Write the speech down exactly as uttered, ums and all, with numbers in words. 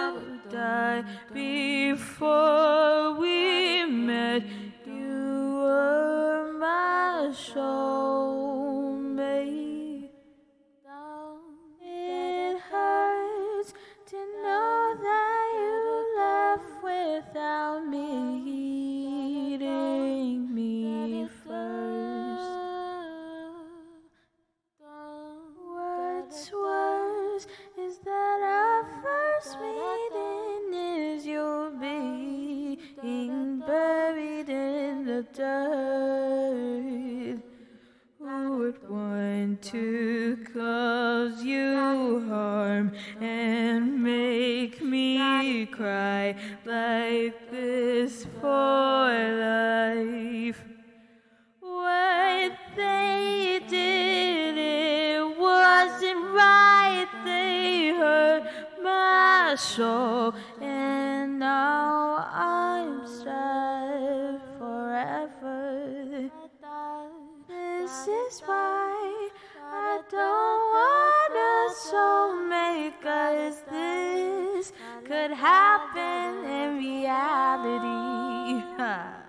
would die before we met. You were my soulmate. It hurts to know that you left without meeting me first. What's worse is that our first meeting is you being buried in the dirt. Who would want to cause you harm and make me cry like this for life? What they did, it wasn't right. They hurt my soul, and now I'm sad forever. This is why I don't want a soulmate, 'cause this could happen in reality.